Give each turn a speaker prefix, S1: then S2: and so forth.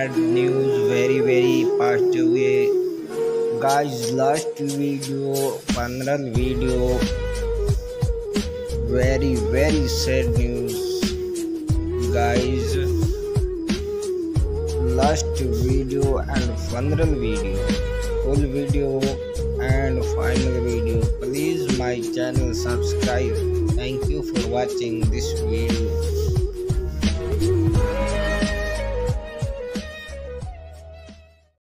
S1: sad news, very positive way. Guys, last video, 15 video, very sad news. Guys, last video and final video, full video and final video. Please my channel subscribe. Thank you for watching this video.